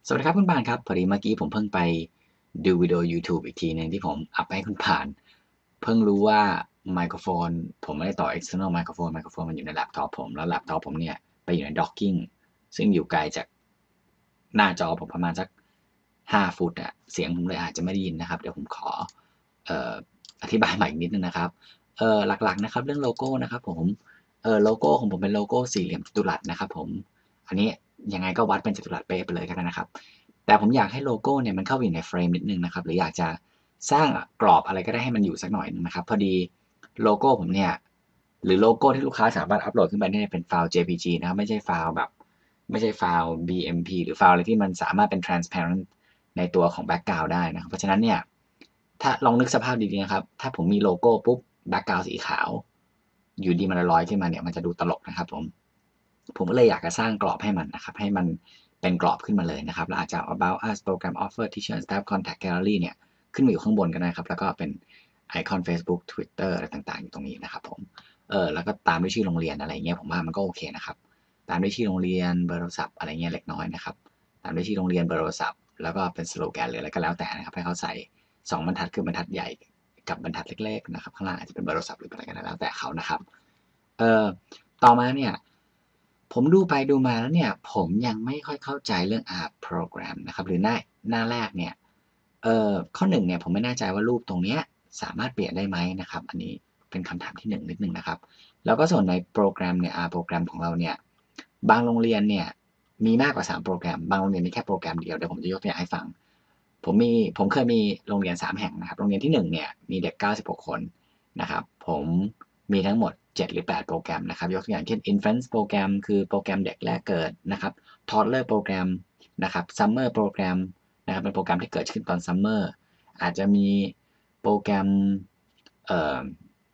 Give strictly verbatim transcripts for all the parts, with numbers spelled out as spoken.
สวัสดีครับคุณปานครับพอดีเมื่อกี้ผมเพิ่งไปดูวิดีโอ YouTube อีกทีหนึ่งที่ผมอัพให้คุณปานเพิ่งรู้ว่าไมโครโฟนผมไม่ได้ต่อ external ไมโครโฟนไมโครโฟนมันอยู่ในแล็ปท็อปผมแล้วแล็ปท็อปผมเนี่ยไปอยู่ใน docking ซึ่งอยู่ไกลจากหน้าจอผมประมาณสักห้าฟุตอะเสียงผมเลยอาจจะไม่ได้ยินนะครับเดี๋ยวผมขอเอ่ออธิบายใหม่อีกนิดนึงนะครับเอ่อหลักๆนะครับเรื่องโลโก้นะครับผมเอ่อโลโก้ของผมเป็นโลโก้สี่เหลี่ยมจัตุรัสนะครับผมอันนี้ยังไงก็วัดเป็นจัตุรัสเป๊ะไปเลยก็ได้นะครับ แต่ผมอยากให้โลโก้เนี่ยมันเข้าไปอยู่ในเฟรมนิดนึงนะครับหรืออยากจะสร้างกรอบอะไรก็ได้ให้มันอยู่สักหน่อยนึงนะครับพอดีโลโก้ผมเนี่ยหรือโลโก้ที่ลูกค้าสามารถอัปโหลดขึ้นไปได้เป็นไฟล์ เจ พี จี นะครับไม่ใช่ไฟล์แบบไม่ใช่ไฟล์ บี เอ็ม พี หรือไฟล์อะไรที่มันสามารถเป็น transparent ในตัวของ background ได้นะครับเพราะฉะนั้นเนี่ยถ้าลองนึกสภาพดีๆนะครับถ้าผมมีโลโก้ปุ๊บ background สีขาวอยู่ดีมันลอยขึ้นมาเนี่ยมันจะดูตลกนะครับผมผมก็เลยอยากจะสร้างกรอบให้มันนะครับให้มัน เป็นกรอบขึ้นมาเลยนะครับแล้วอาจจะ about us program offer teacher staff contact gallery เนี่ยขึ้นมาอยู่ข้างบนกันนะครับแล้วก็เป็นไอคอน Facebook Twitter อะไรต่างๆอยู่ตรงนี้นะครับผมเออแล้วก็ตามด้วยชื่อโรงเรียนอะไรเงี้ยผมว่ามันก็โอเคนะครับตามด้วยชื่อโรงเรียนเบอร์โทรศัพท์อะไรเงี้ยเล็กน้อยนะครับตามด้วยชื่อโรงเรียนเบอร์โทรศัพท์แล้วก็เป็นสโลแกนหรืออะไรก็แล้วแต่นะครับให้เขาใส่สองบรรทัดคือบรรทัดใหญ่กับบรรทัดเล็กๆนะครับข้างล่างอาจจะเป็นเบอร์โทรศัพท์หรืออะไรก็แล้วแต่เขานะครับเออต่อมาเนี่ย ผมดูไปดูมาแล้วเนี่ยผมยังไม่ค่อยเข้าใจเรื่อง Art Program นะครับหรือหน้าหน้าแรกเนี่ยเอ่อข้อหนึ่งเนี่ยผมไม่แน่ใจว่ารูปตรงเนี้ยสามารถเปลี่ยนได้ไหมนะครับอันนี้เป็นคำถามที่หนึ่งนิดนึงนะครับแล้วก็ส่วนในโปรแกรมเนี่ย Art โปรแกรมของเราเนี่ยบางโรงเรียนเนี่ยมีมากกว่าสามโปรแกรมบางโรงเรียนมีแค่โปรแกรมเดียวเดี๋ยวผมจะยกตัวอย่างให้ฟังผมมีผมเคยมีโรงเรียนสามแห่งนะครับโรงเรียนที่หนึ่งเนี่ยมีเด็กเก้าสิบหกคนนะครับผมมีทั้งหมดเจ็ดหรือแปดโปรแกรมนะครับยกตัวอย่างเช่น Infant โปรแกรมคือโปรแกรมเด็กแรกเกิดนะครับ Toddler โปรแกรมนะครับ Summer โปรแกรมนะครับเป็นโปรแกรมที่เกิดขึ้นตอน Summer อาจจะมีโปรแกรมเอ่อ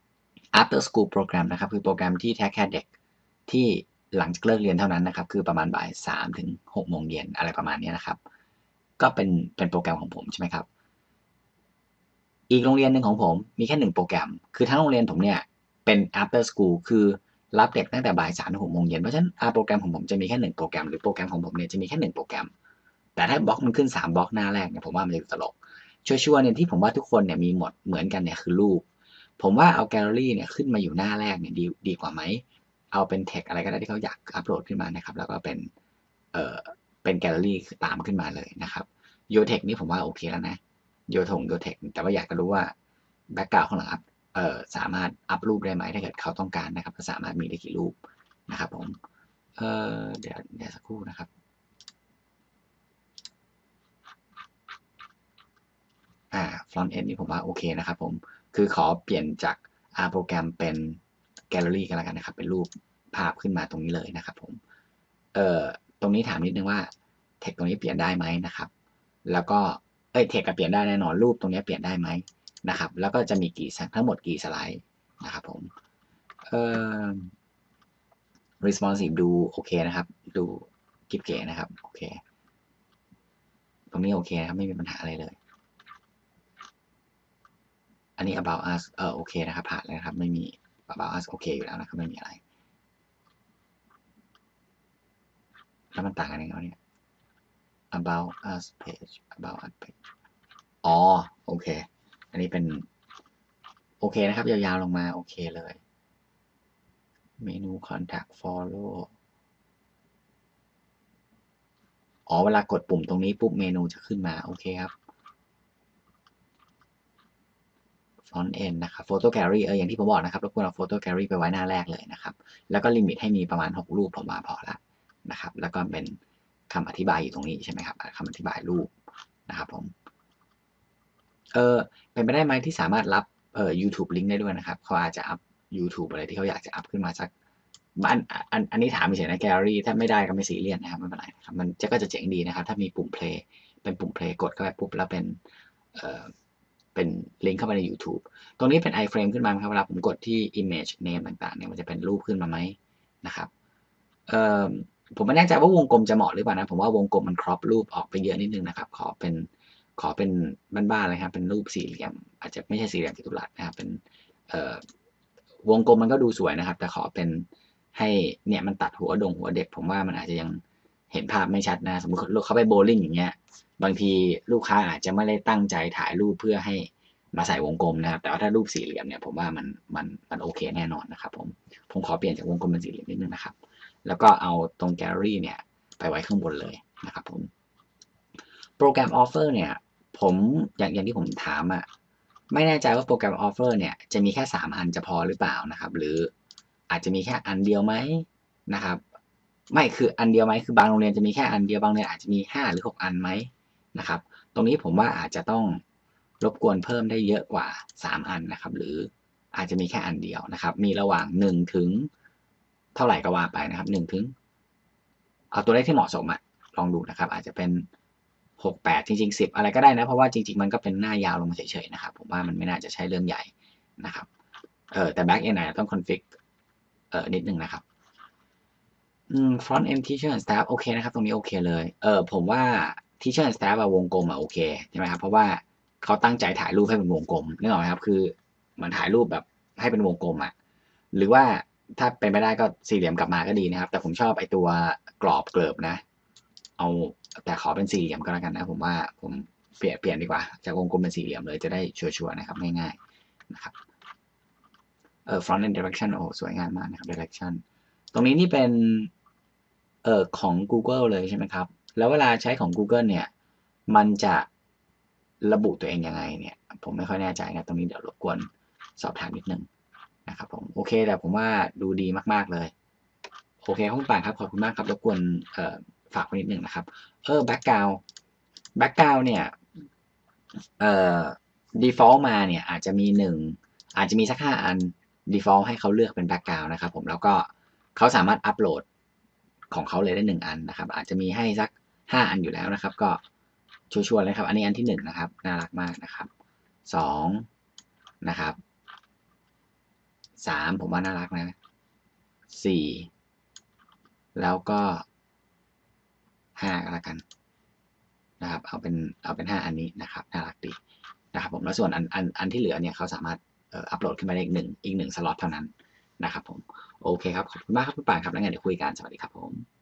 After School โปรแกรมนะครับคือโปรแกรมที่แท้แค่เด็กที่หลังจากเลิกเรียนเท่านั้นนะครับคือประมาณบ่ายสามถึงหกโมงเย็นอะไรประมาณนี้นะครับก็เป็นเป็นโปรแกรมของผมใช่ไหมครับ อีกโรงเรียนหนึ่งของผมมีแค่หนึ่งโปรแกรม คือทั้งโรงเรียนผมเนี่ยเป็น after school คือรับเด็กตั้งแต่บ่ายสามถึงหกโมงเย็นเพราะฉะนั้นโปรแกรมของผมจะมีแค่หนึ่งโปรแกรมหรือโปรแกรมของผมเนี่ยจะมีแค่หนึ่งโปรแกรม แต่ถ้าบล็อกมันขึ้นสามบล็อกหน้าแรกเนี่ยผมว่ามันจะตลกชัวร์ๆเนี่ยที่ผมว่าทุกคนเนี่ยมีหมดเหมือนกันเนี่ยคือรูปผมว่าเอาแกลเลอรี่เนี่ยขึ้นมาอยู่หน้าแรกเนี่ยดีดีกว่าไหมเอาเป็นเทคอะไรก็ได้ที่เขาอยากอัปโหลดขึ้นมานะครับแล้วก็เป็นเอ่อเป็นแกลเลอรี่ตามขึ้นมาเลยนะครับโยเทคนี่ผมว่าโอเคแล้วนะโยทงโยเทคแต่ว่าอยากจะรู้ว่าแบ็กกราวด์ข้างหลังอัพเอ่อสามารถอัพรูปได้ไหมถ้าเกิดเขาต้องการนะครับก็สามารถมีได้กี่รูปนะครับผมเอ่อเดี๋ยวเดี๋ยวสักครู่นะครับอ่าฟรอนต์เอนนี่ผมว่าโอเคนะครับผมคือขอเปลี่ยนจากอาโปรแกรมเป็นแกลเลอรี่กันแล้วกันนะครับเป็นรูปภาพขึ้นมาตรงนี้เลยนะครับผมเอ่อตรงนี้ถามนิดนึงว่าเทคตรงนี้เปลี่ยนได้ไหมนะครับแล้วก็เอ้ยเทคก็เปลี่ยนได้แน่นอนรูปตรงนี้เปลี่ยนได้ไหมนะครับแล้วก็จะมีกี่ทั้งหมดกี่สไลด์นะครับผมเอ่อ responsive ดูโอเคนะครับดูกิ๊บเก๋นะครับโอเคตรงนี้โอเคนะครับไม่มีปัญหาอะไรเลยอันนี้ about us เออโอเคนะครับผ่านเลยนะครับไม่มี about us โอเคอยู่แล้วนะครับไม่มีอะไรแล้วมันต่างกันยังไงเนี่ย about us page about us page อ๋อโอเคอันนี้เป็นโอเคนะครับยาวๆลงมาโอเคเลยเมนู contact follow อ๋อเวลากดปุ่มตรงนี้ปุ๊บเมนูจะขึ้นมาโอเคครับ ฟอนต์เอนนะครับโฟโต้แกลเลอรี่เอออย่างที่ผมบอกนะครับรบกวนเอาโฟโต้แกลเลอรี่ไปไว้หน้าแรกเลยนะครับแล้วก็ลิมิตให้มีประมาณหกรูปผมว่าพอละนะครับแล้วก็เป็นคำอธิบายอยู่ตรงนี้ใช่ไหมครับคำอธิบายรูปนะครับผมเออเป็นไปได้ไหมที่สามารถรับเอ่อ YouTube ลิงก์ได้ด้วยนะครับเขาอาจจะอัพ YouTube อะไรที่เขาอยากจะอัพขึ้นมาสักอันอันอันนี้ถามเฉยนะแกลเลอรี่ถ้าไม่ได้ก็ไม่ซีเรียสนะครับไม่เป็นไรนะครับมันจะก็จะเจ๋งดีนะครับถ้ามีปุ่ม play เป็นปุ่ม play กดเข้าไปปุ๊บแล้วเป็นเอ่อเป็นลิงก์เข้าไปใน YouTube ตรงนี้เป็น iframe ขึ้นมาครับเวลาผมกดที่ image name ต่างๆเนี่ยมันจะเป็นรูปขึ้นมาไหมนะครับเอ่อผมไม่แน่ใจว่าวงกลมจะเหมาะหรือเปล่านะผมว่าวงกลมมันครอปรูปออกไปเยอะนิดนึงนะครับขอเป็นขอเป็นบ้านๆเลยครับเป็นรูปสี่เหลี่ยมอาจจะไม่ใช่สี่เหลี่ยมจัตุรัสนะครับเป็นเอ่อวงกลมมันก็ดูสวยนะครับแต่ขอเป็นให้เนี่ยมันตัดหัวดงหัวเด็กผมว่ามันอาจจะยังเห็นภาพไม่ชัดนะสมมติเขาไปโบว์ลิ่งอย่างเงี้ยบางทีลูกค้าอาจจะไม่ได้ตั้งใจถ่ายรูปเพื่อให้มาใส่วงกลมนะครับแต่ว่าถ้ารูปสี่เหลี่ยมเนี่ยผมว่ามันมันมันโอเคแน่นอนนะครับผมผมขอเปลี่ยนจากวงกลมเป็นสี่เหลี่ยมนิดนึงนะครับแล้วก็เอาตรงแกลเลอรี่เนี่ยไปไว้ข้างบนเลยนะครับผมโปรแกรม Offer เนี่ยผมอย่างอย่างที่ผมถามอ่ะไม่แน่ใจว่าโปรแกรม Offer เนี่ยจะมีแค่สามอันจะพอหรือเปล่านะครับหรืออาจจะมีแค่อันเดียวไหมนะครับไม่คืออันเดียวไหมคือบางโรงเรียนจะมีแค่อันเดียวบางโรงเรียนอาจจะมีห้าหรือหกอันไหมนะครับตรงนี้ผมว่าอาจจะต้องรบกวนเพิ่มได้เยอะกว่าสามอันนะครับหรืออาจจะมีแค่อันเดียวนะครับมีระหว่างหนึ่งถึงเท่าไหร่ก็ว่าไปนะครับหนึ่งถึงเอาตัวเลขที่เหมาะสมอะลองดูนะครับอาจจะเป็นหก แปดจริงๆสิบอะไรก็ได้นะเพราะว่าจริงๆมันก็เป็นหน้ายาวลงมาเฉยๆนะครับผมว่ามันไม่น่าจะใช่เรื่องใหญ่นะครับเออแต่ back end อาจจะต้อง config เออนิดนึงนะครับอืม front end teacher and staff โอเคนะครับตรงนี้โอเคเลยเออผมว่า teacher and staff อะวงกลมอะโอเคใช่ไหมครับเพราะว่าเขาตั้งใจถ่ายรูปให้เป็นวงกลมนึกออกไหมครับคือมันถ่ายรูปแบบให้เป็นวงกลมอะหรือว่าถ้าเป็นไม่ได้ก็สี่เหลี่ยมกลับมาก็ดีนะครับแต่ผมชอบไอ้ตัวกรอบเกลิบนะเอาแต่ขอเป็นสี่เหลี่ยมก็แล้วกันนะผมว่าผมเปลี่ยนเปลี่ยนดีกว่าจากวงกลมเป็นสี่เหลี่ยมเลยจะได้ชัวร์ๆนะครับง่ายๆนะครับเออ front end direction โอ้สวยงามมากนะครับ direction ตรงนี้นี่เป็นเอ่อของ Google เลยใช่ไหมครับแล้วเวลาใช้ของ Google เนี่ยมันจะระบุตัวเองยังไงเนี่ยผมไม่ค่อยแน่ใจนะตรงนี้เดี๋ยวรบกวนสอบถามนิดนึงนะครับผมโอเคแต่ผมว่าดูดีมากๆเลยโอเคคุณป่านครับขอบคุณมากครับรบกวนเอ่อฝากไว้นิดนึงนะครับเออ background background เนี่ยเอ่อ default มาเนี่ยอาจจะมีหนึ่งอาจจะมีสักห้าอัน default ให้เขาเลือกเป็น background นะครับผมแล้วก็เขาสามารถอัปโหลดของเขาเลยได้หนึ่งอันนะครับอาจจะมีให้สักห้าอันอยู่แล้วนะครับก็ชัวร์ๆเลยครับอันนี้อันที่หนึ่งนะครับน่ารักมากนะครับสองนะครับสามผมว่าน่ารักนะสี่แล้วก็ห้าก็แล้วกันนะครับเอาเป็นเอาเป็นห้าอันนี้นะครับน่ารักดีนะครับผมแล้วส่วนอันอันอันที่เหลือเนี่ยเขาสามารถเอ่ออัปโหลดขึ้นมาได้อีกหนึ่งอีกหนึ่งสล็อตเท่านั้นนะครับผมโอเคครับขอบคุณมากครับคุณป่านครับแล้วไงเดี๋ยวคุยกันสวัสดีครับผม